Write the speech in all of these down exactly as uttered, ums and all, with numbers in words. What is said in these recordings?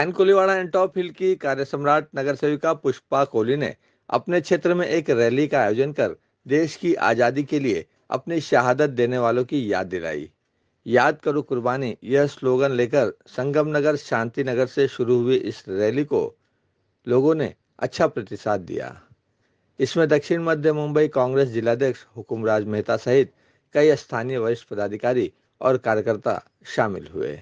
Sign Koliwada Antop Hill की कार्य सम्राट नगर सेविका पुष्पा कोहली ने अपने क्षेत्र में एक रैली का आयोजन कर देश की आजादी के लिए अपनी शहादत देने वालों की याद दिलाई। याद करो कुर्बानी, यह स्लोगन लेकर संगम नगर शांति नगर से शुरू हुई इस रैली को लोगों ने अच्छा प्रतिसाद दिया। इसमें दक्षिण मध्य मुंबई कांग्रेस जिलाध्यक्ष हुकुमराज मेहता सहित कई स्थानीय वरिष्ठ पदाधिकारी और कार्यकर्ता शामिल हुए।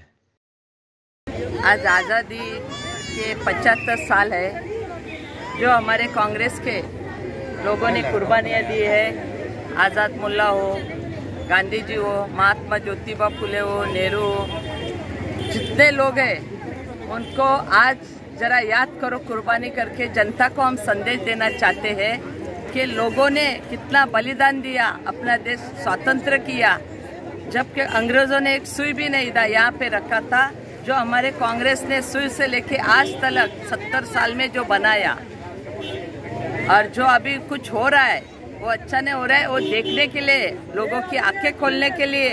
आज आज़ादी के पचहत्तर साल है जो हमारे कांग्रेस के लोगों ने कुर्बानियाँ दी है। आज़ाद मुल्ला हो, गांधी जी हो, महात्मा ज्योतिबा फुले हो, नेहरू हो, जितने लोग हैं उनको आज जरा याद करो कुर्बानी करके जनता को हम संदेश देना चाहते हैं कि लोगों ने कितना बलिदान दिया, अपना देश स्वतंत्र किया, जबकि अंग्रेजों ने एक सुई भी नहीं था यहाँ पे रखा था। जो हमारे कांग्रेस ने सुई से लेके आज तक सत्तर साल में जो बनाया और जो अभी कुछ हो रहा है वो अच्छा नहीं हो रहा है, वो देखने के लिए, लोगों की आंखें खोलने के लिए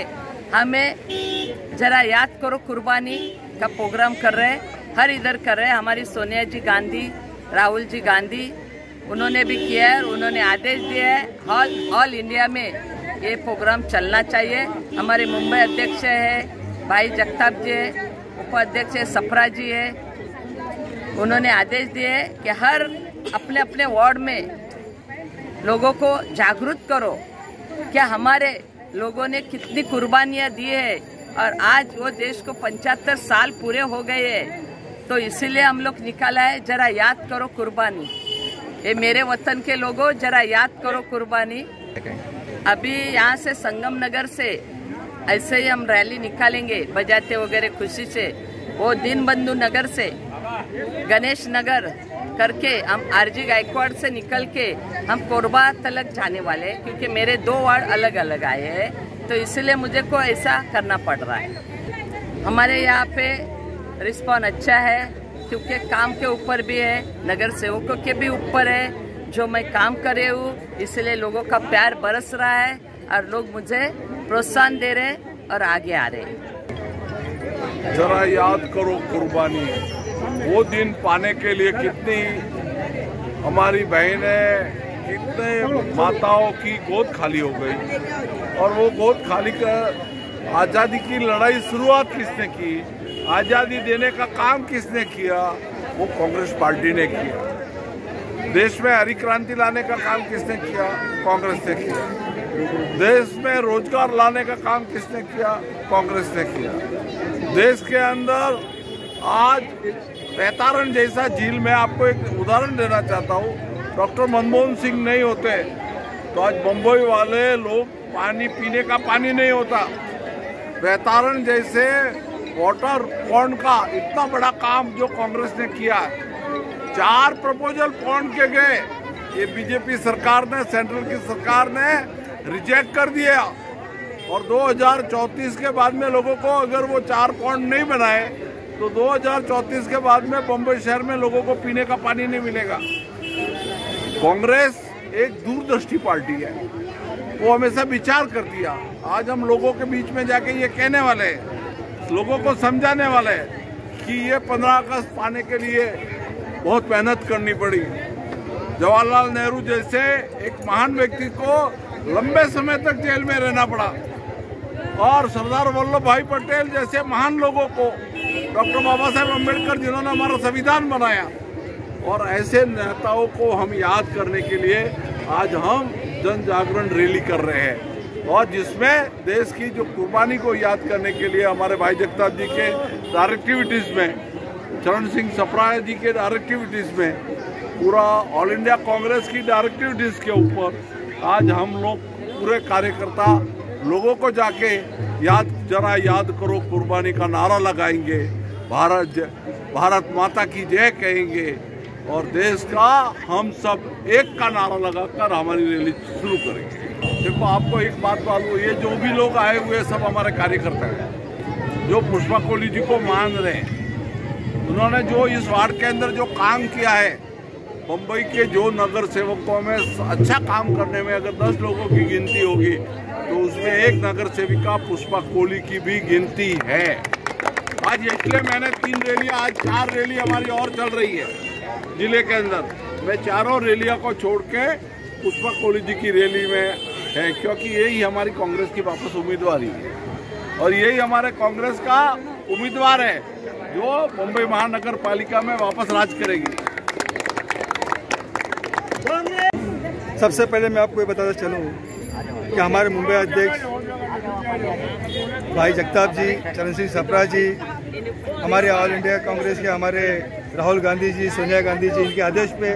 हमें जरा याद करो कुर्बानी का प्रोग्राम कर रहे हैं। हर इधर कर रहे हैं। हमारी सोनिया जी गांधी, राहुल जी गांधी, उन्होंने भी किया है, उन्होंने आदेश दिया है ऑल ऑल इंडिया में ये प्रोग्राम चलना चाहिए। हमारे मुंबई अध्यक्ष है भाई जगताप जी है, उपाध्यक्ष है सफरा जी है, उन्होंने आदेश दिए कि हर अपने अपने वार्ड में लोगों को जागरूक करो क्या हमारे लोगों ने कितनी कुर्बानियां दी है और आज वो देश को पचहत्तर साल पूरे हो गए हैं। तो इसीलिए हम लोग निकाला है जरा याद करो कुर्बानी। ये मेरे वतन के लोगों जरा याद करो कुर्बानी। अभी यहाँ से संगम नगर से ऐसे ही हम रैली निकालेंगे बजाते वगैरह खुशी से। वो दीनबंधु नगर से गणेश नगर करके हम आरजी गायकवाड़ से निकल के हम कोरबा तक जाने वाले हैं, क्योंकि मेरे दो वार्ड अलग अलग आए हैं, तो इसलिए मुझे को ऐसा करना पड़ रहा है। हमारे यहाँ पे रिस्पॉन्स अच्छा है क्योंकि काम के ऊपर भी है, नगर सेवकों के भी ऊपर है, जो मैं काम करे हूँ, इसलिए लोगों का प्यार बरस रहा है और लोग मुझे प्रोत्साहन दे रहे और आगे आ रहे। जरा याद करो कुर्बानी, वो दिन पाने के लिए कितनी हमारी बहनें, कितने माताओं की गोद खाली हो गई, और वो गोद खाली कर आज़ादी की लड़ाई शुरुआत किसने की, आज़ादी देने का काम किसने किया, वो कांग्रेस पार्टी ने किया। देश में हरी क्रांति लाने का काम किसने किया, कांग्रेस ने किया। देश में रोजगार लाने का काम किसने किया, कांग्रेस ने किया। देश के अंदर आज पैतारन जैसा झील में आपको एक उदाहरण देना चाहता हूँ। डॉक्टर मनमोहन सिंह नहीं होते तो आज मुंबई वाले लोग पानी पीने का पानी नहीं होता। पैतारन जैसे वाटर पॉन्ड का इतना बड़ा काम जो कांग्रेस ने किया, चार प्रपोजल पॉन्ड के गए, ये बीजेपी सरकार ने, सेंट्रल की सरकार ने रिजेक्ट कर दिया। और दो हज़ार चौंतीस के बाद में लोगों को अगर वो चार पॉइंट नहीं बनाए तो दो हज़ार चौंतीस के बाद में बम्बई शहर में लोगों को पीने का पानी नहीं मिलेगा। कांग्रेस एक दूरदृष्टि पार्टी है, वो हमेशा विचार करती है। आज हम लोगों के बीच में जाके ये कहने वाले हैं, लोगों को समझाने वाले हैं कि ये पंद्रह अगस्त पाने के लिए बहुत मेहनत करनी पड़ी। जवाहरलाल नेहरू जैसे एक महान व्यक्ति को लंबे समय तक जेल में रहना पड़ा, और सरदार वल्लभ भाई पटेल जैसे महान लोगों को, डॉक्टर बाबा साहेब अम्बेडकर जिन्होंने हमारा संविधान बनाया, और ऐसे नेताओं को हम याद करने के लिए आज हम जन जागरण रैली कर रहे हैं, और जिसमें देश की जो कुर्बानी को याद करने के लिए हमारे भाई जगताप जी के डायरेक्टिविटीज में, चरण सिंह सप्रा जी के डायरेक्टिविटीज में, पूरा ऑल इंडिया कांग्रेस की डायरेक्टिविटीज के ऊपर आज हम लोग पूरे कार्यकर्ता लोगों को जाके याद जरा याद करो कुर्बानी का नारा लगाएंगे, भारत भारत माता की जय कहेंगे, और देश का हम सब एक का नारा लगाकर हमारी रैली शुरू करेंगे। देखो, आपको एक बात मालूम, ये जो भी लोग आए हुए सब हमारे कार्यकर्ता हैं जो पुष्पा कोहली जी को मान रहे हैं। उन्होंने जो इस वार्ड के अंदर जो काम किया है, मुंबई के जो नगर सेवकों में अच्छा काम करने में अगर दस लोगों की गिनती होगी तो उसमें एक नगर सेविका पुष्पा कोहली की भी गिनती है। आज इसलिए मैंने तीन रैलियां, आज चार रैली हमारी और चल रही है जिले के अंदर। मैं चारों रैलियों को छोड़ के पुष्पा कोहली जी की रैली में है, क्योंकि यही हमारी कांग्रेस की वापस उम्मीदवारी है और यही हमारे कांग्रेस का उम्मीदवार है जो मुंबई महानगर पालिका में वापस राज करेगी। सबसे पहले मैं आपको ये बताता चलूँ कि हमारे मुंबई अध्यक्ष भाई जगताप जी, चरण सिंह सप्रा जी, हमारे ऑल इंडिया कांग्रेस के हमारे राहुल गांधी जी, सोनिया गांधी जी, इनके आदेश पे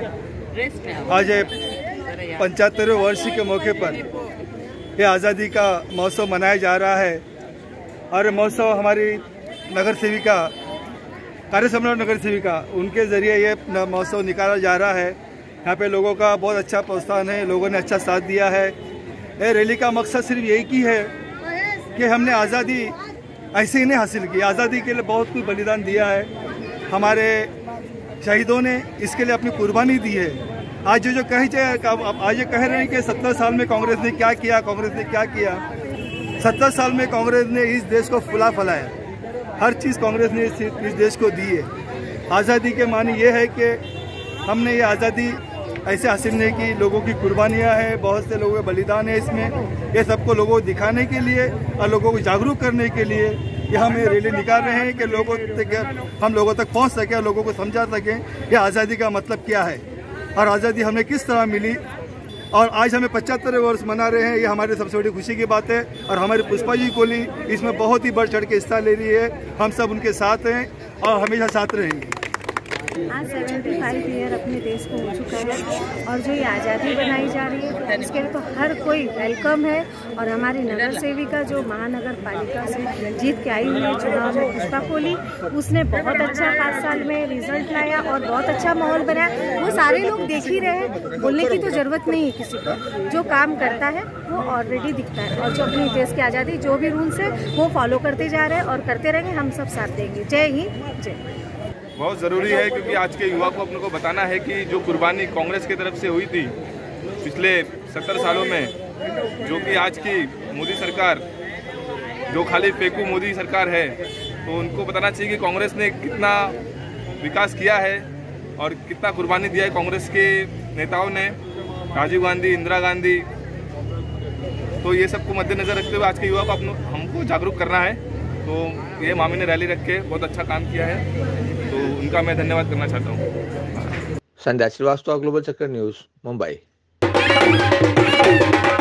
आज पचहत्तरवें वर्ष के मौके पर ये आज़ादी का महोत्सव मनाया जा रहा है। और ये महोत्सव हमारी नगर सेविका, कार्य सम्राट नगर सेविका, उनके ज़रिए ये महोत्सव निकाला जा रहा है। यहाँ पे लोगों का बहुत अच्छा प्रोत्साहन है, लोगों ने अच्छा साथ दिया है। ये रैली का मकसद सिर्फ यही की है कि हमने आज़ादी ऐसे ही नहीं हासिल की, आज़ादी के लिए बहुत कुछ बलिदान दिया है। हमारे शहीदों ने इसके लिए अपनी कुर्बानी दी है। आज जो जो कहे आज ये कह रहे हैं कि सत्तर साल में कांग्रेस ने क्या किया, कांग्रेस ने क्या किया। सत्तर साल में कांग्रेस ने इस देश को फुला फलाया, हर चीज़ कांग्रेस ने इस, इस देश को दी है। आज़ादी के मानी ये है कि हमने ये आज़ादी ऐसे हासिल नहीं की, लोगों की कुर्बानियाँ हैं, बहुत से लोगों का बलिदान है इसमें। ये सबको लोगों को दिखाने के लिए और लोगों को जागरूक करने के लिए ये हम ये रैली निकाल रहे हैं कि लोगों तक हम लोगों तक पहुँच सकें, लोगों को समझा सकें ये आज़ादी का मतलब क्या है और आज़ादी हमें किस तरह मिली। और आज हमें पचहत्तर वर्ष मना रहे हैं, ये हमारे सबसे बड़ी खुशी की बात है। और हमारी पुष्पा जी कोहली इसमें बहुत ही बढ़ चढ़ के हिस्सा ले रही है। हम सब उनके साथ हैं और हमेशा साथ रहेंगे। आज पचहत्तर ईयर अपने देश को हो चुका है और जो ये आज़ादी बनाई जा रही है इसके लिए तो हर कोई वेलकम है। और हमारी नगर सेविका जो महानगर पालिका से जीत के आई हुई है चुनाव में, पुष्पा कोहली, उसने बहुत अच्छा पाँच साल में रिजल्ट लाया और बहुत अच्छा माहौल बनाया। वो सारे लोग देख ही रहे हैं, बोलने की तो जरूरत नहीं है किसी को। जो काम करता है वो ऑलरेडी दिखता है और जो अपनी देश की आज़ादी, जो भी रूल्स है वो फॉलो करते जा रहे हैं और करते रहेंगे। हम सब साथ देंगे। जय हिंद, जय। बहुत ज़रूरी है क्योंकि आज के युवा को अपने को बताना है कि जो कुर्बानी कांग्रेस की तरफ से हुई थी पिछले सत्तर सालों में, जो कि आज की मोदी सरकार जो खाली फेंकू मोदी सरकार है, तो उनको बताना चाहिए कि कांग्रेस ने कितना विकास किया है और कितना कुर्बानी दिया है कांग्रेस के नेताओं ने, राजीव गांधी, इंदिरा गांधी। तो ये सबको मद्देनजर रखते हुए आज के युवा को अपने हमको जागरूक करना है। तो ये मामी ने रैली रख के बहुत अच्छा काम किया है, तो उनका मैं धन्यवाद करना चाहता हूँ। Sandhya Shrivastava, global Chakkar news, Mumbai.